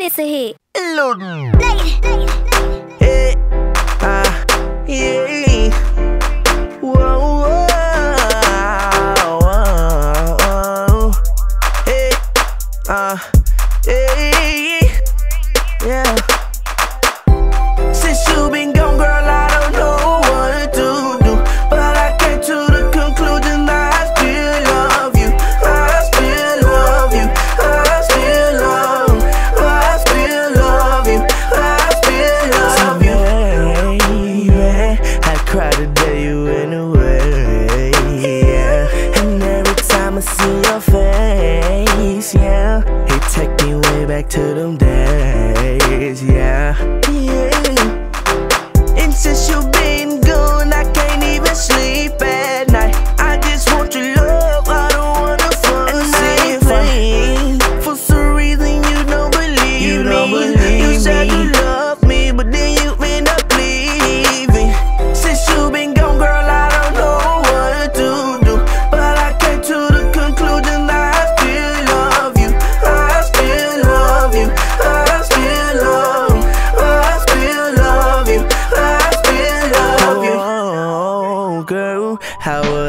this a hit. Hey, yeah. Whoa, whoa, whoa. Hey, hey, yeah. Since you been gone, girl, I don't know what to do, but I came to the conclusion that I still love you. I still love you. I still love you. I still love you. I still love you. Baby, I cry the day you went away, yeah. And every time I see your face, yeah, it take me way back to them days, yeah. And since you've been gone, I can't even sleep at night. I just want your love, I don't wanna fall asleep. For some reason you don't believe me. You said you love me, but then you end up leaving. Since you've been gone, girl, I don't know what to do, but I came to the conclusion that I still love you. I still love you. I still love you. I still love you. I still love you. Oh, girl, how